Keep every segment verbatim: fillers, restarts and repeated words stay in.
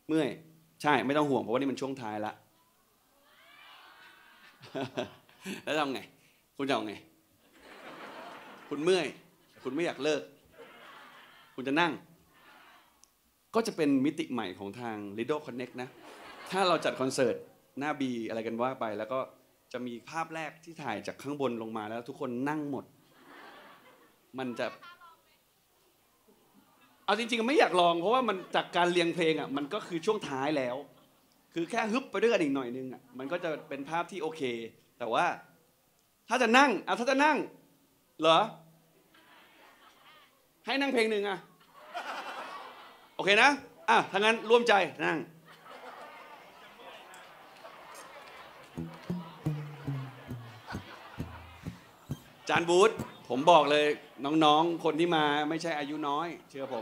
เมื่อยใช่ไม่ต้องห่วงเพราะว่านี่มันช่วงท้ายละ แล้วทำไงคุณจะเอาไงคุณเมื่อยคุณไม่อยากเลิกคุณจะนั่งก็จะเป็นมิติใหม่ของทาง Lido Connect นะถ้าเราจัดคอนเสิร์ตหน้าบีอะไรกันว่าไปแล้วก็จะมีภาพแรกที่ถ่ายจากข้างบนลงมาแล้วทุกคนนั่งหมดมันจะเอาจริงๆไม่อยากลองเพราะว่ามันจากการเรียงเพลงอ่ะมันก็คือช่วงท้ายแล้วคือแค่ฮึบไปด้วยกันอีกหน่อยนึงอ่ะมันก็จะเป็นภาพที่โอเคแต่ว่าถ้าจะนั่งอ่ะถ้าจะนั่งเหรอให้นั่งเพลงหนึ่งอ่ะโอเคนะอ่ะถ้างั้นร่วมใจนั่งจานบูธผมบอกเลยน้องๆคนที่มาไม่ใช่อายุน้อยเชื่อผม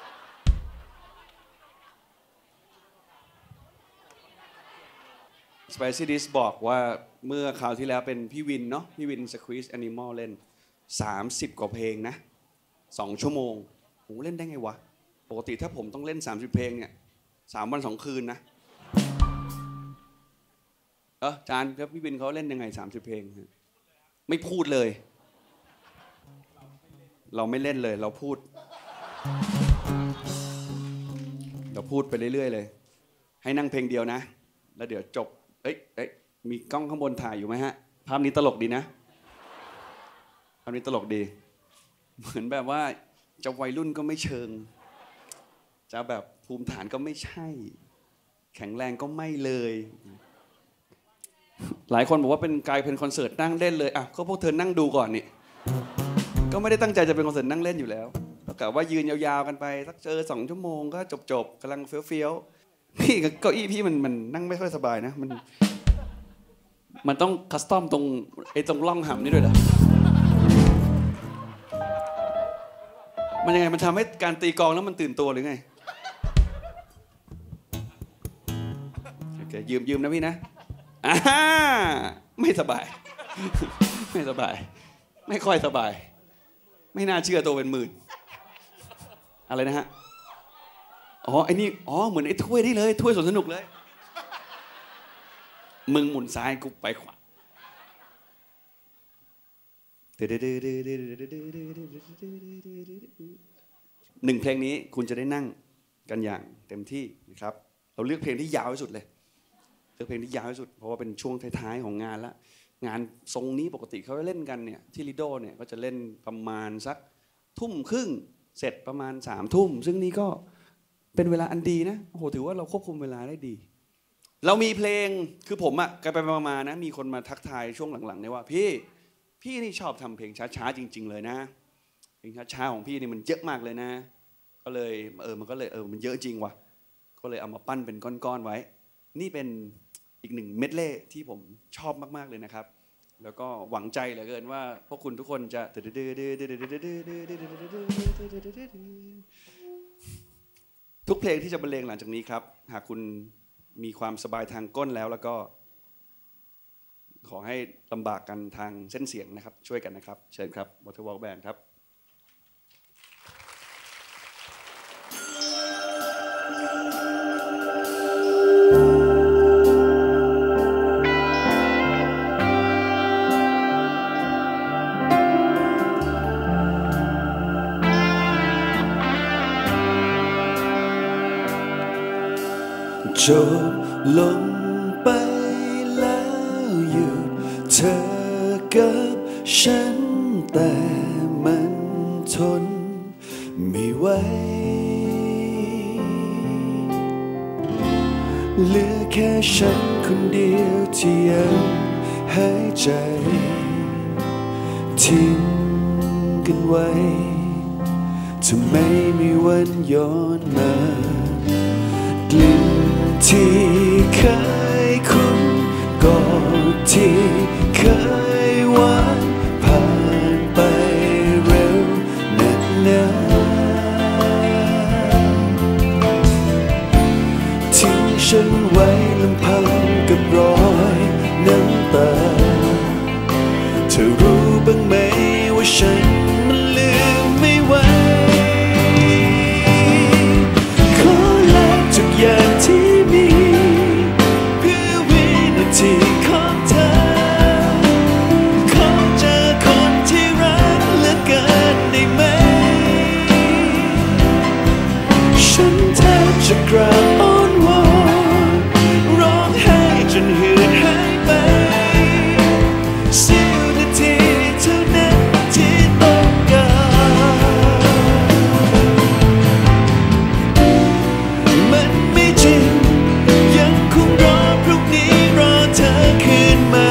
Spicy Dish บอกว่าเมื่อคราวที่แล้วเป็นพี่วินเนาะพี่วิน Squeeze Animal เล่นสามสิบกว่าเพลงนะสองชั่วโมงโหเล่นได้ไงวะปกติถ้าผมต้องเล่นสามสิบเพลงเนี่ยสามวันสองคืนนะเออจานครับพี่วินเขาเล่นยังไงสามสิบเพลงไม่พูดเลยเราไม่เล่นเลยเราพูดเราพูดไปเรื่อยๆเลยให้นั่งเพลงเดียวนะแล้วเดี๋ยวจบเอ้ยเอ้ยมีกล้องข้างบนถ่ายอยู่ไหมฮะภาพนี้ตลกดีนะภาพนี้ตลกดีเหมือนแบบว่าจะวัยรุ่นก็ไม่เชิงจะแบบภูมิฐานก็ไม่ใช่แข็งแรงก็ไม่เลยหลายคนบอกว่าเป็นกลายเป็นคอนเสิร์ตนั่งเล่นเลยอ่ะก็พวกเธอนั่งดูก่อนนี่ก็ไม่ได้ตั้งใจจะเป็นคอนเสิร์ตนั่งเล่นอยู่แล้วแล้วกะว่ายืนยาวๆกันไปสักเจอสองชั่วโมงก็จบๆกำลังเฟี้ยวๆพี่เก้าอี้พี่มันมันนั่งไม่ค่อยสบายนะมันมันต้องคัสตอมตรงไอ้ตรงร่องหำนี่ด้วยเหรอมันยังไงมันทำให้การตีกลองแล้วมันตื่นตัวหรือไงโอเคยืมยืมนะพี่นะอ่าไม่สบายไม่สบายไม่ค่อยสบายไม่น่าเชื่อตัวเป็นหมื่นอะไรนะฮะอ๋อไอ้นี่อ๋อเหมือนไอ้ถ้วยนี่เลยถ้วยสวนสนุกเลยมึงหมุนซ้ายกูไปขวาหนึ่งเพลงนี้คุณจะได้นั่งกันอย่างเต็มที่นะครับเราเลือกเพลงที่ยาวที่สุดเลยเลือกเพลงที่ยาวที่สุดเพราะว่าเป็นช่วงท้ายๆของงานละงานทรงนี้ปกติเขาเล่นกันเนี่ยที่ลิโดเนี่ยก็จะเล่นประมาณสักทุ่มครึ่งเสร็จประมาณสามทุ่มซึ่งนี่ก็เป็นเวลาอันดีนะโอ้โหถือว่าเราควบคุมเวลาได้ดีเรามีเพลงคือผมอะไปไปมาๆนะมีคนมาทักทายช่วงหลังๆเนี่ยว่าพี่พี่นี่ชอบทำเพลงช้าๆจริงๆเลยนะเพลงช้าๆของพี่นี่มันเยอะมากเลยนะก็เลยเออมันก็เลยเออมันเยอะจริงว่ะก็เลยเอามาปั้นเป็นก้อนๆไว้นี่เป็นอีกหนึ่งเมดเล่ที่ผมชอบมากๆเลยนะครับแล้วก็หวังใจเหลือเกินว่าพวกคุณทุกคนจะทุกเพลงที่จะบรรเลงหลังจากนี้ครับหากคุณมีความสบายทางก้นแล้วแล้วก็ขอให้ลำบากกันทางเส้นเสียงนะครับช่วยกันนะครับเชิญครับ Waterwalk Band ครับจบลงไปแล้วหยุดเธอกับฉันแต่มันทนไม่ไหวเหลือแค่ฉันคนเดียวที่ยังหายใจทิ้งกันไว้จะไม่มีวันย้อนมากลิ่นที่เคยคุ้นกอดที่เคยหวานผ่านไปเร็วนักหนาทิ้งฉันไว้ลำพังกับรอยน้ำตาเธอรู้บ้างไหมว่าฉันมันลืมไม่ไหวขอลาทุกอย่างที่จะกราบอ้อนวอนร้องไห้จนเหือดหายไปเสี้ยวนาทีเท่านั้นที่ต้องการมันไม่จริงยังคงรอพรุ่งนี้รอเธอคืนมา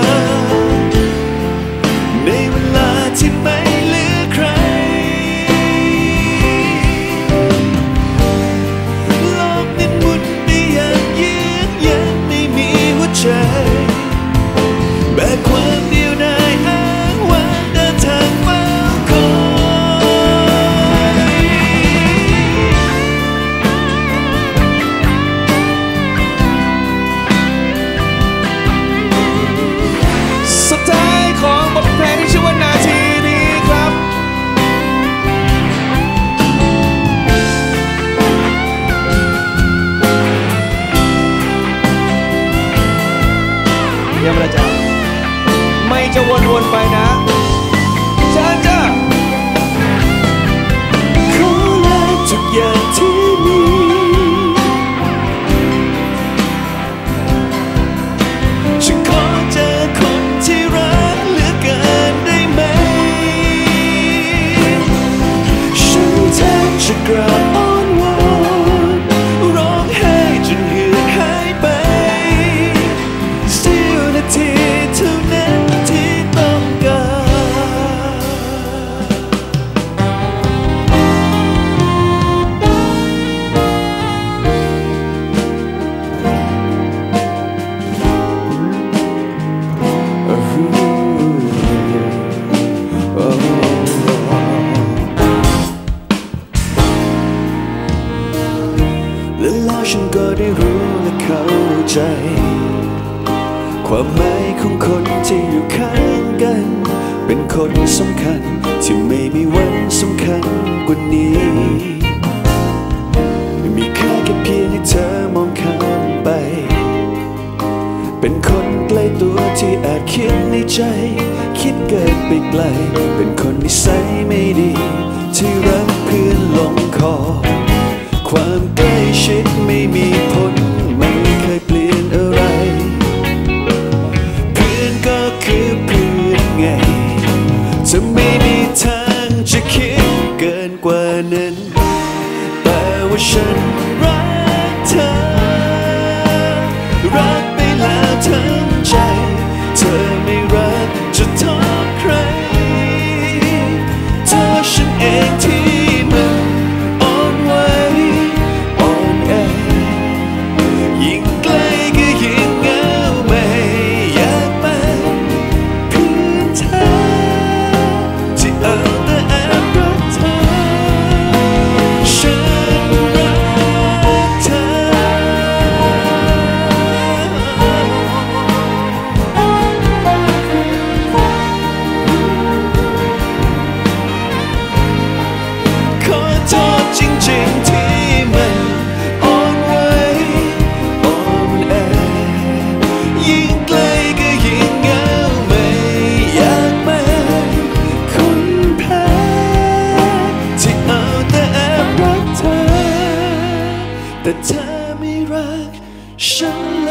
ในเวลาที่ไม่เหลือใครโลกนั้นหมุนไปอย่างยืดยังไม่มีหัวใจแบกความเดียวดายอ้างว้างเดินทางเฝ้าคอยสุดท้ายของบทเพลงที่ชื่อว่านาทีนี้ครับเยี่ยมเลยจ้ะไม่จะวนๆไปนะเชิญจ้ะขอแลกทุกอย่างที่มีฉันขอเจอคนที่รักเหลือเกินได้ไหมฉันแทบจะกราบอ้อนวอนร้องไห้จนเหือดหายไปเสี้ยวนาทีเท่านั้นที่ต้องการและแล้วฉันก็ได้รู้และเข้าใจความหมายของคนที่อยู่ข้างกันเป็นคนสำคัญที่ไม่มีวันสำคัญกว่านี้มีค่าแค่เพียงให้เธอมองข้ามไปเป็นคนใกล้ตัวที่อาจคิดในใจคิดเกินไปไกลเป็นคนนิสัยไม่ดีที่รักเพื่อนลงคอความใกล้ชิดไม่มีผลไม่เคยเปลี่ยนอะไรเพื่อนก็คือเพื่อนไงจะไม่มีทางจะคิดเกินกว่านั้นแต่ว่าฉันรักเธอรักไปแล้วทั้งใจเธอไม่รักจะโทษใครโทษฉันเองที่มันอ่อนไหวอ่อนแอยิ่งใกล้ก็ยิ่งเหงาไม่อยากเป็นเพื่อนเธอที่เอาแต่แอบรักเธอฉันรักเธอขอโทษจริงๆที่มันอ่อนไหวอ่อนแอยิ่งใกล้ก็ยิ่งเหงาไม่อยากเป็นคนแพ้ที่เอาแต่แอบรักเธอแต่เธอไม่รักฉันเลย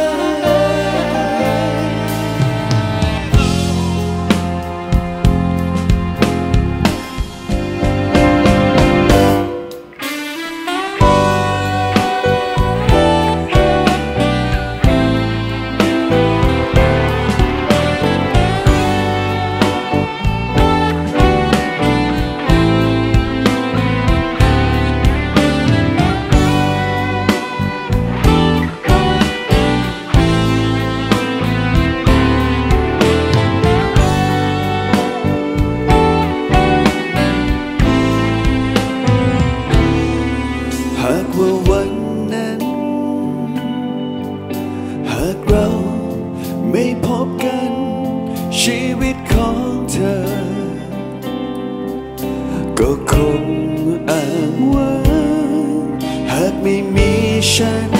หากว่าวันนั้นหากเราไม่พบกันชีวิตของเธอก็คงอ้างว้างหากไม่มีฉัน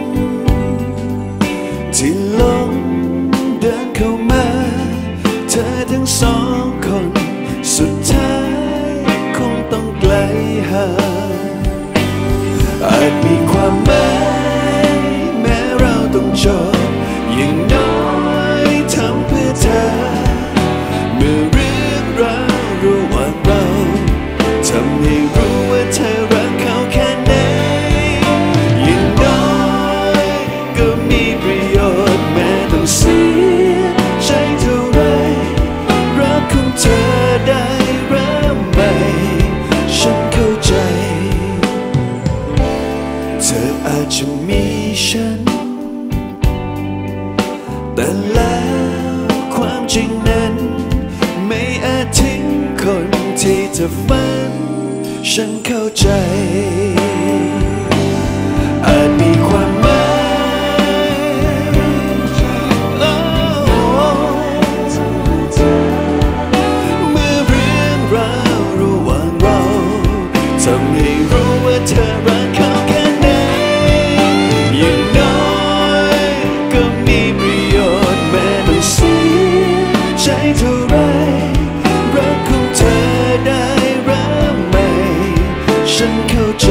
ที่ลงเดินเข้ามาเธอทั้งสองคนสุดท้ายคงต้องไกลห่างอาจมีความหมายฉันแต่แล้วความจริงนั้นไม่อาจทิ้งคนที่เธอฝันฉันเข้าใจอาจมีความหมายเมื่อเรื่องราวระหว่างเราทำให้รู้ว่าเธอรักเขาแค่ไหนอย่างน้อยก็มีประโยชน์แม้ต้องเสียใจเท่าไรรักของเธอได้รักไหมฉันเข้าใจ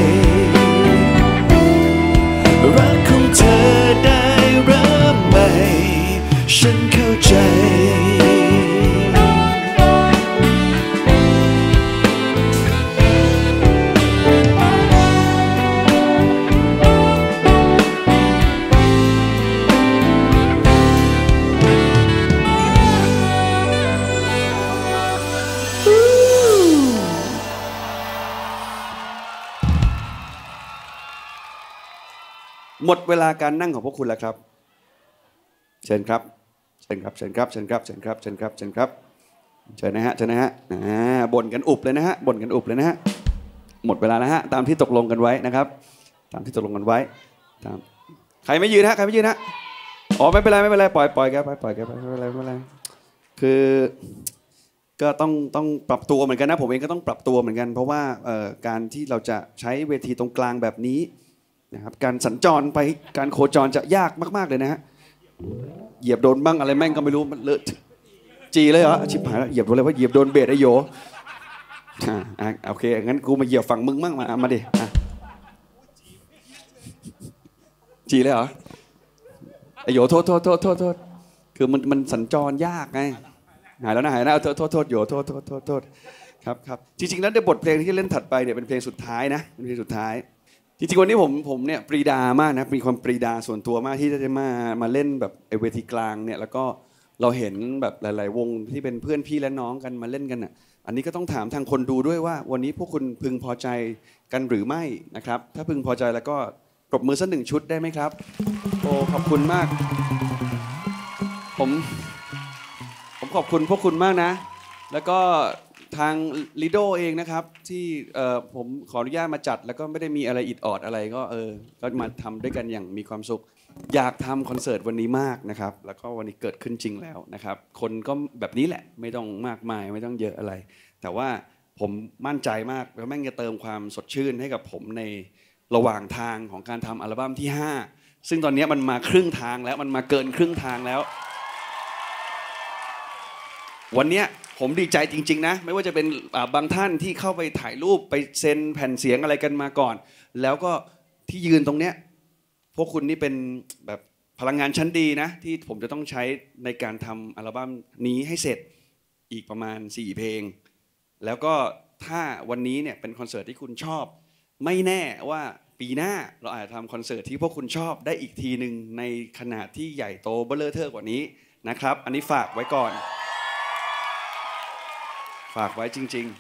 รักของเธอได้รักไหมฉันเข้าใจหมดเวลาการนั่งของพวกคุณแล้วครับเชิญครับเชิญครับเชิญครับเชิญครับเชิญครับเชิญครับเชิญครับเชิญนะฮะเชิญนะฮะอ่าบ่นกันอุบเลยนะฮะบ่นกันอุบเลยนะฮะหมดเวลาแล้วฮะตามที่ตกลงกันไว้นะครับตามที่ตกลงกันไว้ตามใครไม่ยืนฮะใครไม่ยืนฮะอ๋อไม่เป็นไรไม่เป็นไรปล่อยปล่อยแกไปปล่อยแกไปไม่เป็นไรไม่เป็นไรคือก็ต้องต้องปรับตัวเหมือนกันนะผมเองก็ต้องปรับตัวเหมือนกันเพราะว่าการที่เราจะใช้เวทีตรงกลางแบบนี้นะครับการสัญจรไปการโคจรจะยากมากๆเลยนะฮะเหยียบโดนบ้างอะไรแม่งก็ไม่รู้มันเลอะจีเลยเหรอชิบหายแล้วเหยียบโดนเลยว่าเหยียบโดนเบสไอโยอ่าโอเคงั้นกูมาเหยียบฝั่งมึงมั่งมามาดิจีเลยเหรอไอโยโทษโทษโทษโทษโทษคือมันมันสัญจรยากไงหายแล้วนะหายแล้วโทษโทษโทษโยโทษโทษโทษโทษครับครับจริงๆแล้วในบทเพลงที่เล่นถัดไปเนี่ยเป็นเพลงสุดท้ายนะเป็นเพลงสุดท้ายจริงๆวันนี้ผมผมเนี่ยปรีดามากนะมีความปรีดาส่วนตัวมากที่จะมามาเล่นแบบไอเวทีกลางเนี่ยแล้วก็เราเห็นแบบหลายๆวงที่เป็นเพื่อนพี่และน้องกันมาเล่นกันอ่ะอันนี้ก็ต้องถามทางคนดูด้วยว่าวันนี้พวกคุณพึงพอใจกันหรือไม่นะครับถ้าพึงพอใจแล้วก็ปรบมือสักหนึ่งชุดได้ไหมครับโอ้ขอบคุณมากผมผมขอบคุณพวกคุณมากนะแล้วก็ทางลิโดเองนะครับที่ผมขออนุญาตมาจัดแล้วก็ไม่ได้มีอะไรอิดออดอะไรก็เออก็มาทำด้วยกันอย่างมีความสุขอยากทำคอนเสิร์ตวันนี้มากนะครับแล้วก็วันนี้เกิดขึ้นจริงแล้วนะครับคนก็แบบนี้แหละไม่ต้องมากมายไม่ต้องเยอะอะไรแต่ว่าผมมั่นใจมากแล้วแม่งจะเติมความสดชื่นให้กับผมในระหว่างทางของการทำอัลบั้มที่ห้าซึ่งตอนนี้มันมาครึ่งทางแล้วมันมาเกินครึ่งทางแล้ววันนี้ผมดีใจจริงๆนะไม่ว่าจะเป็นบางท่านที่เข้าไปถ่ายรูปไปเซ็นแผ่นเสียงอะไรกันมาก่อนแล้วก็ที่ยืนตรงเนี้ยพวกคุณนี่เป็นแบบพลังงานชั้นดีนะที่ผมจะต้องใช้ในการทำอัลบั้มนี้ให้เสร็จอีกประมาณสี่เพลงแล้วก็ถ้าวันนี้เนี่ยเป็นคอนเสิร์ตที่คุณชอบไม่แน่ว่าปีหน้าเราอาจจะทำคอนเสิร์ตที่พวกคุณชอบได้อีกทีหนึ่งในขนาดที่ใหญ่โตเบ้อเร่อเทอะกว่านี้นะครับอันนี้ฝากไว้ก่อนฝากไว้จริง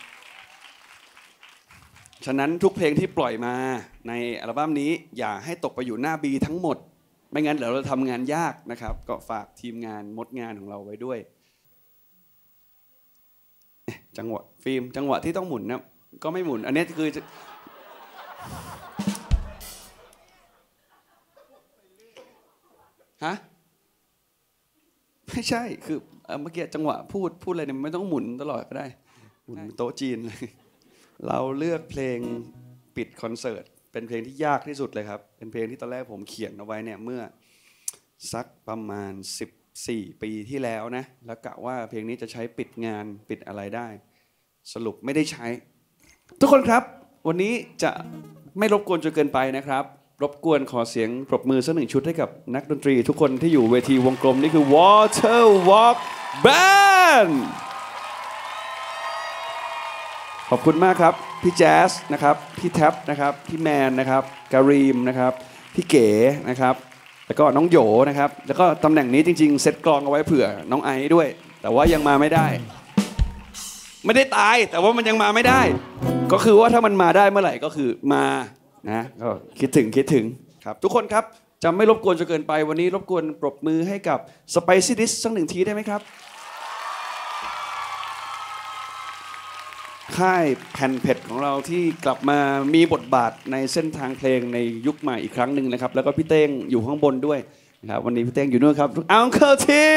ๆฉะนั้นทุกเพลงที่ปล่อยมาในอัลบั้มนี้อย่าให้ตกไปอยู่หน้าบีทั้งหมดไม่งั้นเดี๋ยวเราทำงานยากนะครับก็ฝากทีมงานมดงานของเราไว้ด้วยจังหวะฟิล์มจังหวะที่ต้องหมุนนะก็ไม่หมุนอันนี้คือฮะไม่ใช่คือเมื่อกี้จังหวะพูดพูดอะไรเนี่ยไม่ต้องหมุนตลอดก็ได้หมุนโต๊ะจีนเลยเราเลือกเพลงปิดคอนเสิร์ตเป็นเพลงที่ยากที่สุดเลยครับเป็นเพลงที่ตอนแรกผมเขียนเอาไว้เนี่ยเมื่อสักประมาณสิบสี่ปีที่แล้วนะแล้วกะว่าเพลงนี้จะใช้ปิดงานปิดอะไรได้สรุปไม่ได้ใช้ทุกคนครับวันนี้จะไม่รบกวนจนเกินไปนะครับรบกวนขอเสียงปรบมือสักหนึ่งชุดให้กับนักดนตรีทุกคนที่อยู่เวทีวงกลมนี่คือ Water Walk Band ขอบคุณมากครับพี่แจ๊สนะครับพี่แท็บนะครับพี่แมนนะครับการีมนะครับพี่เก๋นะครับแล้วก็น้องโหยนะครับแล้วก็ตำแหน่งนี้จริงๆเซตกลองเอาไว้เผื่อน้องไอซ์ด้วยแต่ว่ายังมาไม่ได้ไม่ได้ตายแต่ว่ามันยังมาไม่ได้ก็คือว่าถ้ามันมาได้เมื่อไหร่ก็คือมานะก็คิดถึงคิดถึงนะครับทุกคนครับจะไม่รบกวนจนเกินไปวันนี้รบกวนปรบมือให้กับ Spicy Dish สักหนึ่งทีได้ไหมครับค่ายแผ่นเผ็ดของเราที่กลับมามีบทบาทในเส้นทางเพลงในยุคใหม่อีกครั้งหนึ่งนะครับแล้วก็พี่เต้งอยู่ข้างบนด้วยนะครับวันนี้พี่เต้งอยู่นู่นครับอังเคิลที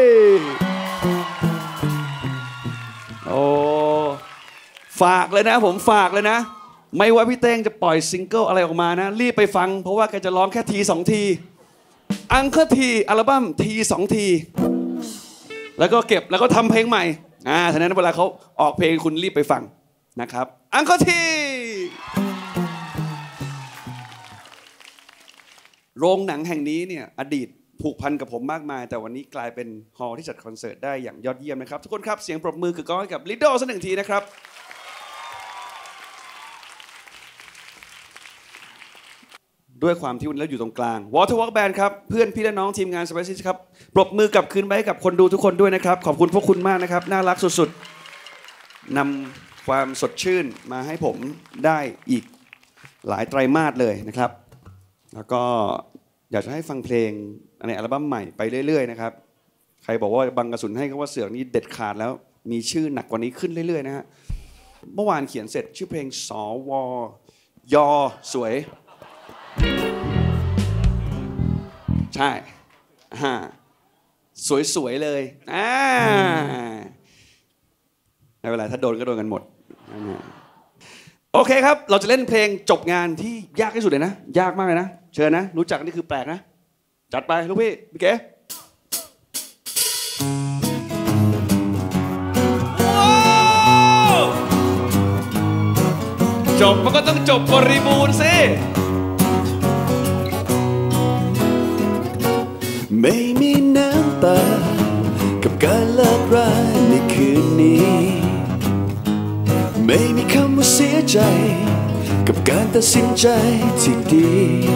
โอ้ฝากเลยนะผมฝากเลยนะไม่ว่าพี่เต้งจะปล่อยซิงเกิลอะไรออกมานะรีบไปฟังเพราะว่าแกจะร้องแค่ทีสองทีอังเคิลทีอัลบั้มทีสองทีแล้วก็เก็บแล้วก็ทำเพลงใหม่อ่าฉะนั้นเวลาเขาออกเพลงคุณรีบไปฟังนะครับอังเคิลทีโรงหนังแห่งนี้เนี่ยอดีตผูกพันกับผมมากมายแต่วันนี้กลายเป็นฮอลล์ที่จัดคอนเสิร์ตได้อย่างยอดเยี่ยมนะครับทุกคนครับเสียงปรบมือคือก้องให้กับลิโดสักหนึ่งทีนะครับด้วยความที่วันนี้เราอยู่ตรงกลาง Water Walk Band ครับเพื่อนพี่และน้องทีมงาน Spicy ครับปรบมือกลับคืนไปให้กับคนดูทุกคนด้วยนะครับขอบคุณพวกคุณมากนะครับน่ารักสุดๆนำความสดชื่นมาให้ผมได้อีกหลายไตรมาสเลยนะครับแล้วก็อยากจะให้ฟังเพลงในอัลบั้มใหม่ไปเรื่อยๆนะครับใครบอกว่าบังกระสุนให้ก็ว่าเสือกนี่เด็ดขาดแล้วมีชื่อหนักกว่านี้ขึ้นเรื่อยๆนะฮะเมื่อวานเขียนเสร็จชื่อเพลงสวยอสวยใช่สวยๆเลยอ่าไม่เป็นไรถ้าโดนก็โดนกันหมดโอเคครับเราจะเล่นเพลงจบงานที่ยากที่สุดเลยนะยากมากเลยนะเชิญนะรู้จักนี่คือแปลกนะจัดไปลูกพี่พี่เก๋จบมันก็ต้องจบบริบูรณ์สิไม่มีน้ำตากับการเลิกราในคืนนี้ไม่มีคำว่าเสียใจกับการตัดสินใจที่ดี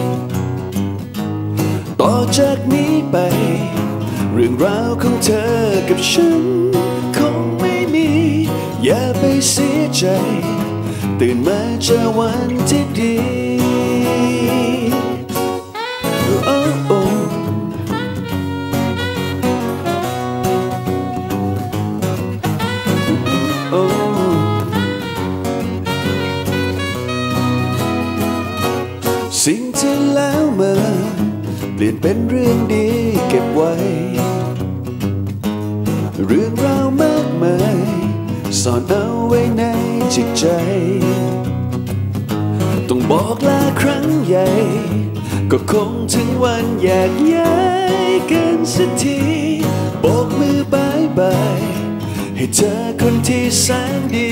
ต่อจากนี้ไปเรื่องราวของเธอกับฉันคงไม่มีอย่าไปเสียใจตื่นมาเจอวันที่ดีโอ้โอ้สิ่งที่แล้วมาเปลี่ยนเป็นเรื่องดีเก็บไว้เรื่องราวมากมายซ่อนเอาไว้ในจิตใจต้องบอกลาครั้งใหญ่ก็คงถึงวันแยกย้ายกันสักทีโบกมือบายบายให้เธอคนที่แสนดี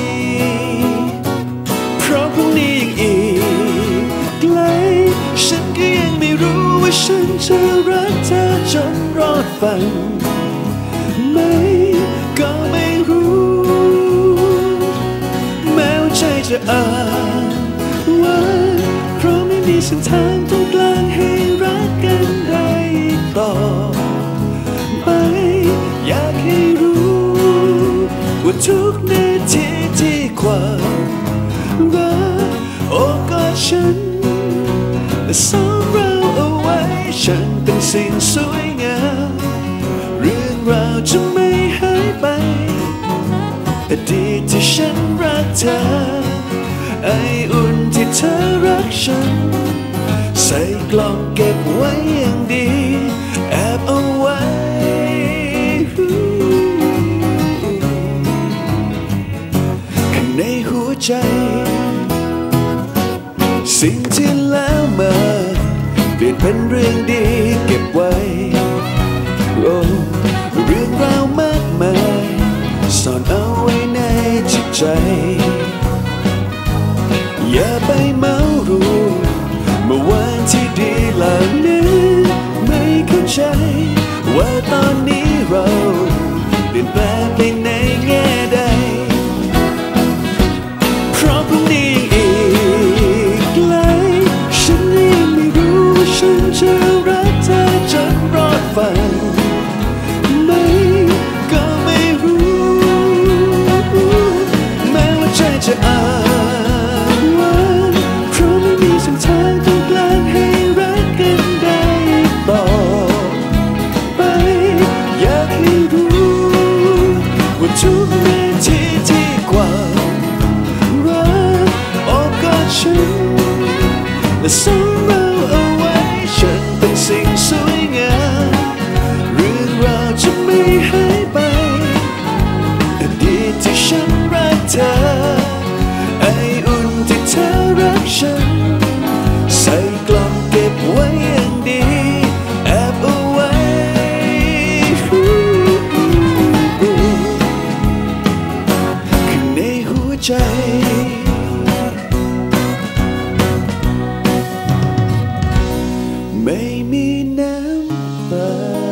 เพราะพรุ่งนี้ยังอีกไกลฉันก็ยังไม่รู้ว่าฉันจะรักเธอจนรอดฟังไหมก็ไม่รู้แม้ว่าใจจะอ่านว่าเพราะไม่มีเส้นทางตรงกลางให้รักกันได้ต่อไปอยากให้รู้ว่าทุกนาทีที่ความรักโอ้กอดฉันและสองเราเอาไว้ฉันเป็นสิ่งสวยงามเรื่องราวจะไม่หายไปอดีตที่ฉันรักเธอไออุ่นที่เธอรักฉันใส่กล่องเก็บไว้อย่างดีแอบเอาไว้ข้างในหัวใจสิ่งที่แล้วมาเปลี่ยนเป็นเรื่องดีเก็บไว้โอ้เรื่องราวมากมายซ่อนเอาไว้ในจิตใจอย่าไปเมารวมเมื่อวันที่ดีเหล่านั้นไม่เข้าใจว่าตอนนี้เราเปลี่ยนแปลงไปในแง่ใดเพราะพรุ่งนี้อีกไกลฉันยังไม่รู้ว่าฉันจะรักเธอจนรอดฟังไหมก็ไม่รู้แม้ว่าใจจะอ่านว่าเพราะไม่มีเส้นทางตรงกลางให้สิ่งสวยงามเรื่องราวจะไม่หายไปอดีตที่ฉันรักเธอไออุ่นที่เธอรักฉันใส่กล่องเก็บไว้อย่างดีแอบเอาไว้ข้างในหัวใจไม่มีน้ำตา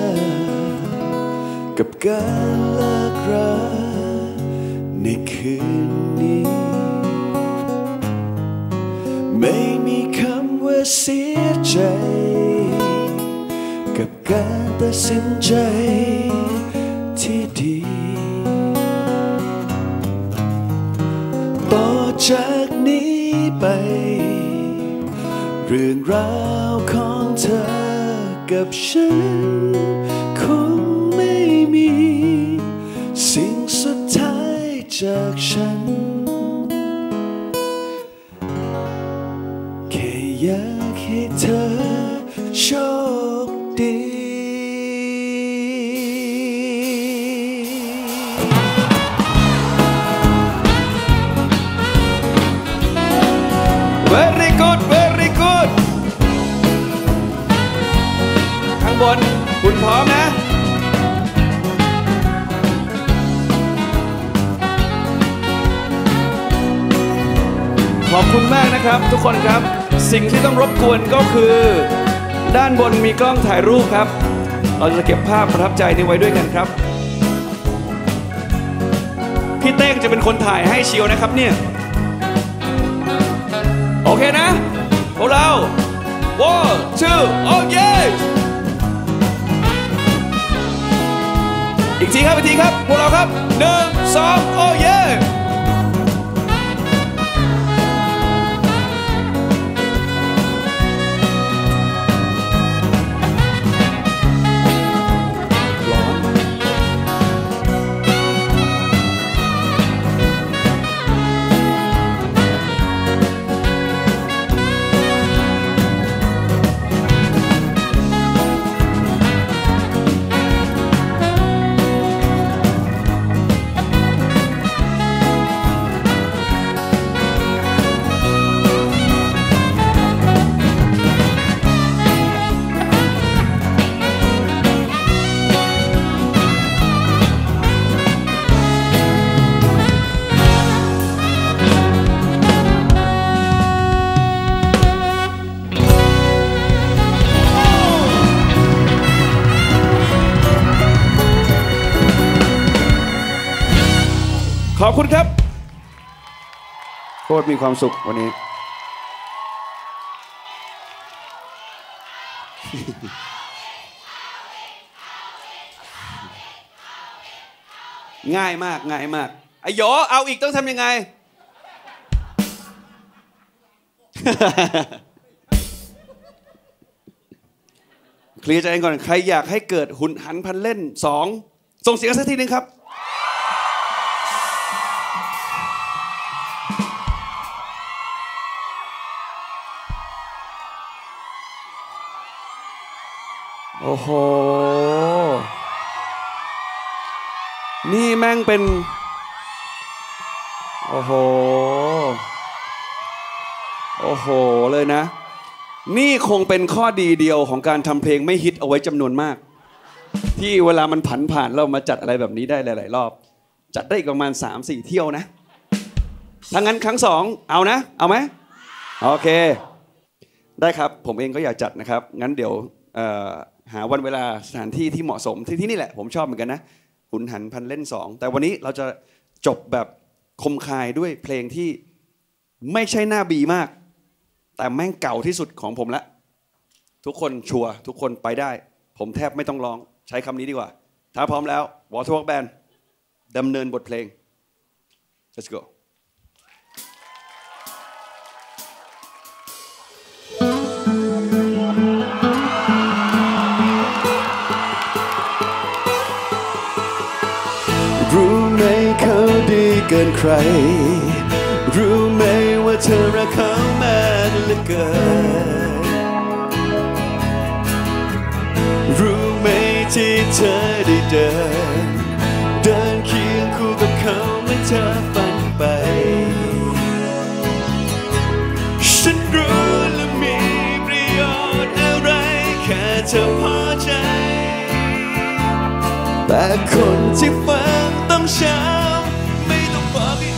กับการเลิกราในคืนนี้ไม่มีคำว่าเสียใจกับการตัดสินใจที่ดีต่อจากนี้ไปเรื่องราวของเธอกับฉันคงไม่มีสิ่งสุดท้ายจากฉันแค่อยากให้เธอโชคดี very good very good ข้างบนคุณพร้อมนะขอบคุณมากนะครับทุกคนครับสิ่งที่ต้องรบกวนก็คือด้านบนมีกล้องถ่ายรูปครับเราจะเก็บภาพประทับใจนี้ไว้ด้วยกันครับพี่เต้งจะเป็นคนถ่ายให้เชียวนะครับเนี่ยโอเคนะพวกเรา one two oh yes อีกทีครับอีกทีครับพวกเราครับหนึ่งสอง oh yeahขอบคุณครับโคตรมีความสุขวันนี้ ง่ายมากง่ายมากไอ้หยอเอาอีกต้องทำยังไง เคลียร์ใจกันก่อนใครอยากให้เกิดหุ่นหันพันเล่นสองส่งเสียงสักทีนึงครับโอ้โหนี่แม่งเป็นโอ้โหโอ้โหเลยนะนี่คงเป็นข้อดีเดียวของการทำเพลงไม่ฮิตเอาไว้จำนวนมากที่เวลามันผันผ่านเรามาจัดอะไรแบบนี้ได้หลายๆรอบจัดได้อีกประมาณ สามสี่ เที่ยวนะถ้างั้นครั้งสองเอานะเอาไหมโอเคได้ครับผมเองก็อยากจัดนะครับงั้นเดี๋ยวหาวันเวลาสถานที่ที่เหมาะสมที่ที่นี่แหละผมชอบเหมือนกันนะหุนหันพันเล่นสองแต่วันนี้เราจะจบแบบคมคายด้วยเพลงที่ไม่ใช่หน้าบีมากแต่แม่งเก่าที่สุดของผมละทุกคนชัวร์ทุกคนไปได้ผมแทบไม่ต้องร้องใช้คำนี้ดีกว่าถ้าพร้อมแล้ว Waterworks Band ดำเนินบทเพลง let's go รู้ไหมเขาดีเกินใครรู้ไหมว่าเธอรักเขามากเหลือเกินเธอได้เดินเดินเคียงคู่กับเขาเมื่อเธอฝันไปฉันรู้และมีประโยชน์อะไรแค่เธอพอใจแต่คนที่ฟังต้องช้ำไม่ต้องบอกให้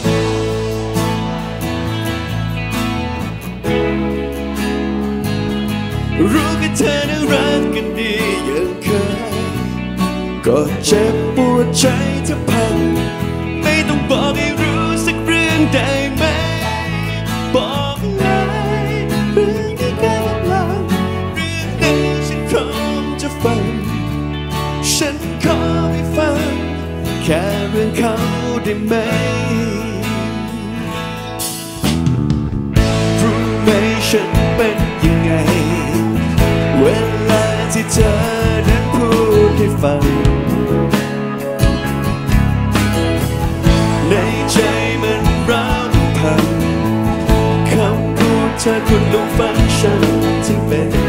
รู้แค่เธอนั้นรักกันดีอย่างเคยก็เจ็บปวดใจเธอพังไม่ต้องบอกให้รู้สักเรื่องได้ไหมบอกเลยเรื่องที่กำลังเรื่องนี้ฉันพร้อมจะฟังฉันขอให้ฟังแค่เรื่องเขาได้ไหมรู้ไหมฉันเป็นยังไงเวลาที่เธอนั้นพูดให้ฟังในใจมันร้าวพังคำพูดเธอคุณลงฟังฉันที่เป็น